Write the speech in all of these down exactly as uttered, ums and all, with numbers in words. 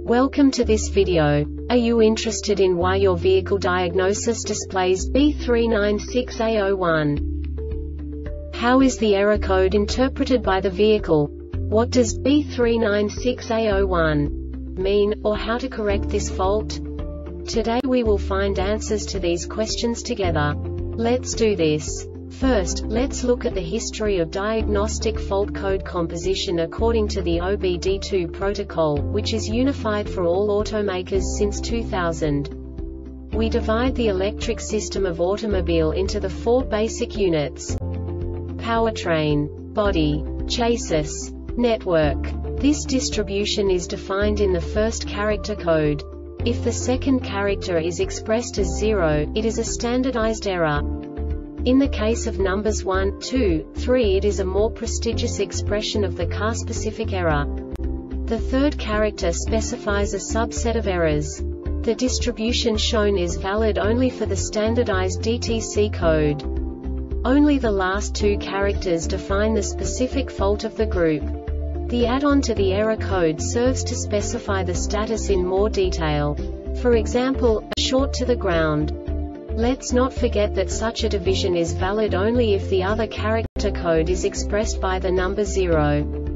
Welcome to this video. Are you interested in why your vehicle diagnosis displays B three nine six A zero one? How is the error code interpreted by the vehicle? What does B three nine six A zero one mean, or how to correct this fault? Today we will find answers to these questions together. Let's do this. First, let's look at the history of diagnostic fault code composition according to the O B D two protocol, which is unified for all automakers since two thousand. We divide the electric system of automobile into the four basic units: powertrain, body, chassis, network. This distribution is defined in the first character code. If the second character is expressed as zero, it is a standardized error. In the case of numbers one, two, three, it is a more prestigious expression of the car-specific error. The third character specifies a subset of errors. The distribution shown is valid only for the standardized D T C code. Only the last two characters define the specific fault of the group. The add-on to the error code serves to specify the status in more detail. For example, a short to the ground. Let's not forget that such a division is valid only if the other character code is expressed by the number zero.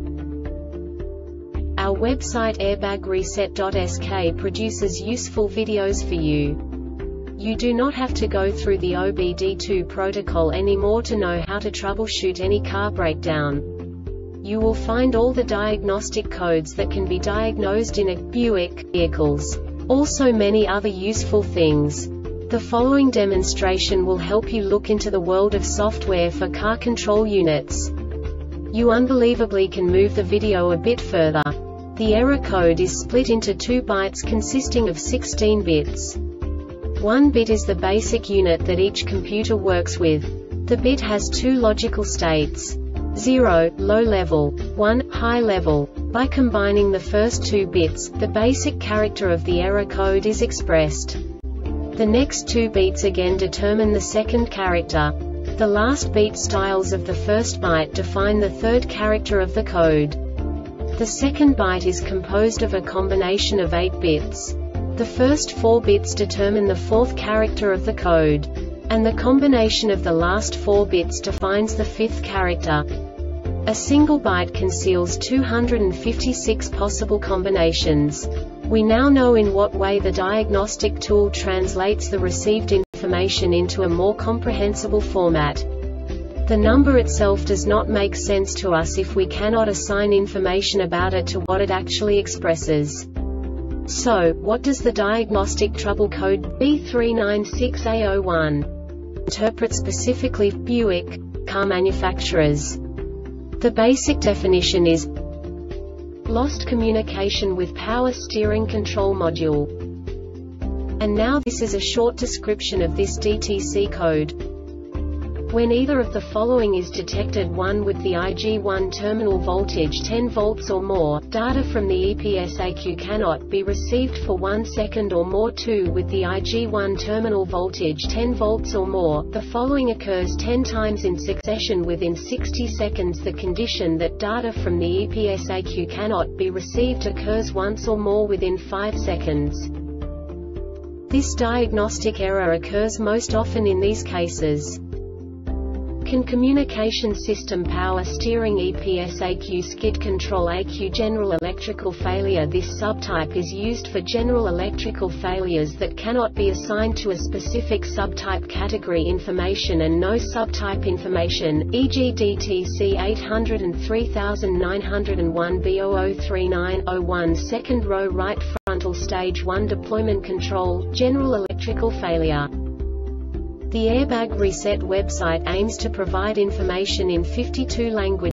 Our website airbag reset dot S K produces useful videos for you. You do not have to go through the O B D two protocol anymore to know how to troubleshoot any car breakdown. You will find all the diagnostic codes that can be diagnosed in a Buick vehicles. Also many other useful things. The following demonstration will help you look into the world of software for car control units. You unbelievably can move the video a bit further. The error code is split into two bytes consisting of sixteen bits. One bit is the basic unit that each computer works with. The bit has two logical states: zero, low level, one, high level. By combining the first two bits, the basic character of the error code is expressed. The next two beats again determine the second character. The last beat styles of the first byte define the third character of the code. The second byte is composed of a combination of eight bits. The first four bits determine the fourth character of the code. And the combination of the last four bits defines the fifth character. A single byte conceals two hundred fifty-six possible combinations. We now know in what way the diagnostic tool translates the received information into a more comprehensible format. The number itself does not make sense to us if we cannot assign information about it to what it actually expresses. So, what does the diagnostic trouble code B three nine six A zero one interpret specifically for Buick car manufacturers? The basic definition is lost communication with power steering control module. And now this is a short description of this D T C code. When either of the following is detected: one with the I G one terminal voltage ten volts or more, data from the E P S A Q cannot be received for one second or more. two with the I G one terminal voltage ten volts or more, the following occurs ten times in succession within sixty seconds. The condition that data from the E P S A Q cannot be received occurs once or more within five seconds. This diagnostic error occurs most often in these cases: Can communication system power steering E P S A Q skid control A Q general electrical failure. This subtype is used for general electrical failures that cannot be assigned to a specific subtype category information and no subtype information, for example D T C eight oh three nine oh one B zero zero three nine oh one second row right frontal stage one deployment control, general electrical failure. The Airbag Reset website aims to provide information in fifty-two languages.